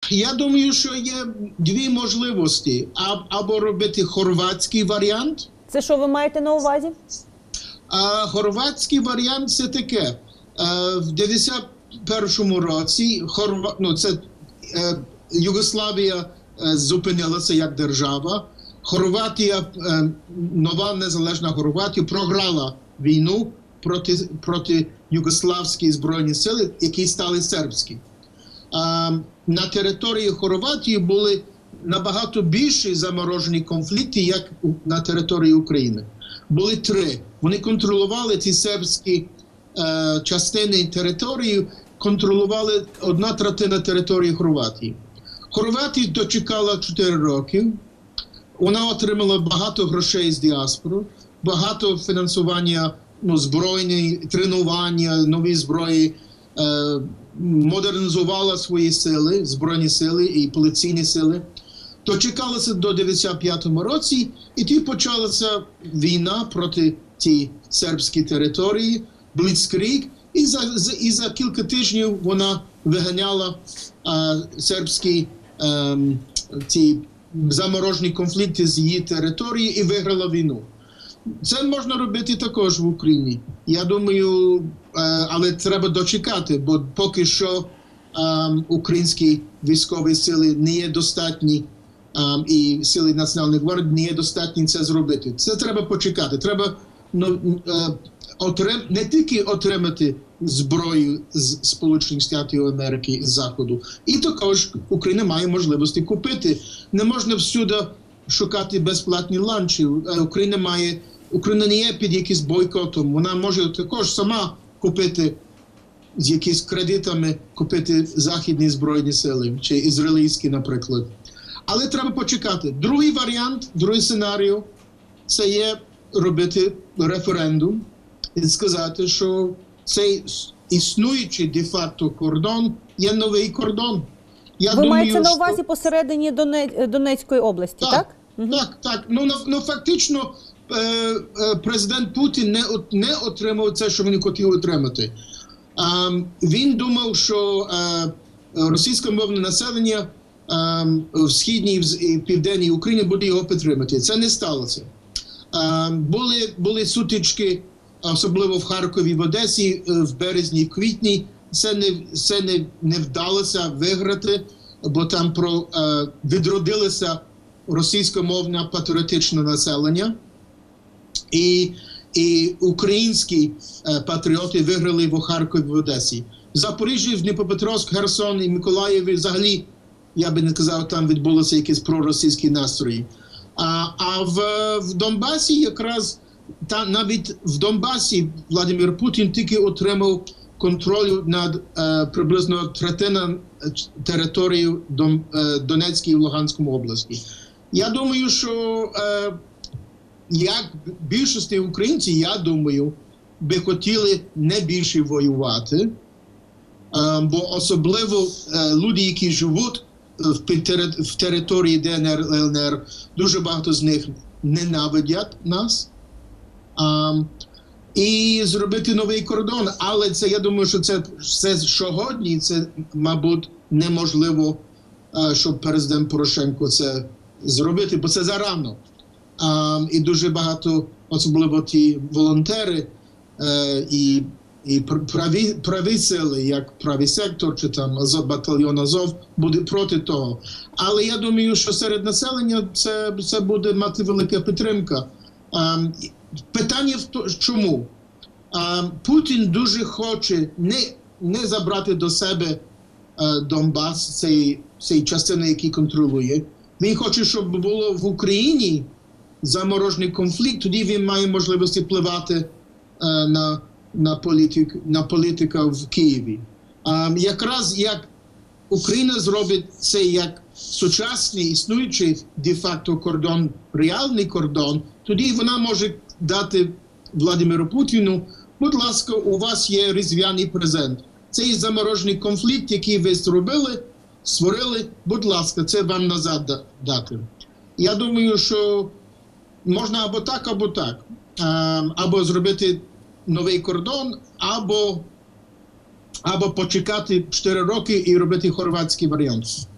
Я думаю, що є дві можливості. Або робити хорватський варіант. Це що ви маєте на увазі? Хорватський варіант – це таке. В 91-му році Югославія зупинилася як держава. Хорватія, нова незалежна Хорватія, програла війну проти югославської збройні сили, які стали сербські. На території Хорватії були набагато більші заморожені конфлікти, як на території України. Були три. Вони контролювали ці сербські частини території, контролювали 1/3 території Хорватії. Хорватія дочекала 4 роки. Вона отримала багато грошей з діаспори, багато фінансування збройні, тренування, нові зброї, модернізувала свої сили, збройні сили і поліційні сили. Дочекалася до 95-му році, і тоді почалася війна проти цієї сербської території, Бліцкриг, і за кілька тижнів вона виганяла сербські ці заморожені конфлікти з її території і виграла війну. Це можна робити також в Україні. Я думаю, але треба дочекати, бо поки що українські військові сили не є достатні, і сили Національної гвардії не є достатні це зробити. Це треба почекати. Треба не тільки отримати зброю з Сполучених Штатів Америки, з Заходу, і також Україна має можливості купити. Не можна всюди шукати безплатні ланчі. Україна не є під якимось бойкотом. Вона може також сама купити з якимись кредитами, купити західні збройні сили, чи ізраїльські, наприклад. Але треба почекати. Другий варіант, другий сценарій – це є робити референдум і сказати, що цей існуючий де-факто кордон є новий кордон. Ви маєте на увазі посередині Донецької області, так? Так. Ну, фактично, президент Путін не отримав це, що він хотів отримати. Він думав, що російськомовне населення в східній і південній Україні буде його підтримати. Це не сталося. Були сутички, особливо в Харкові, в Одесі, в березні, квітні. Це не вдалося виграти, бо там відродилося російськомовне патріотичне населення. І українські патріоти виграли в Харкові, в Одесі. В Запоріжжі, в Дніпропетровськ, Херсон і Миколаєві взагалі, я би не казав, там відбулися якісь проросійські настрої. А в Донбасі якраз, навіть в Донбасі Владимир Путін тільки отримав контроль над приблизно третиною території Донецької і Луганської області. Я думаю, що як більшості українців, я думаю, би хотіли не більше воювати, бо особливо люди, які живуть в території ДНР, ЛНР, дуже багато з них ненавидять нас. І зробити новий кордон. Але це, я думаю, що це сьогодні, це, мабуть, неможливо, щоб президент Порошенко це зробити, бо це зарано. І дуже багато, особливо ті волонтери і праві сили, як правий сектор, чи там батальйон Азов, буде проти того. Але я думаю, що серед населення це буде мати велика підтримка. Питання в тому, чому? Путін дуже хоче не забрати до себе Донбас, цей частини, які контролює. Він хоче, щоб було в Україні заморожений конфлікт, тоді він має можливість впливати на політика в Києві. Якраз як Україна зробить це як сучасний, існуючий де-факто кордон, реальний кордон, тоді вона може дати Владимиру Путіну: будь ласка, у вас є різдвяний презент. Цей заморожений конфлікт, який ви створили, будь ласка, це вам назад дати. Я думаю, що можна або так, або так. Або зробити новий кордон, або почекати 4 роки і робити хорватський варіант.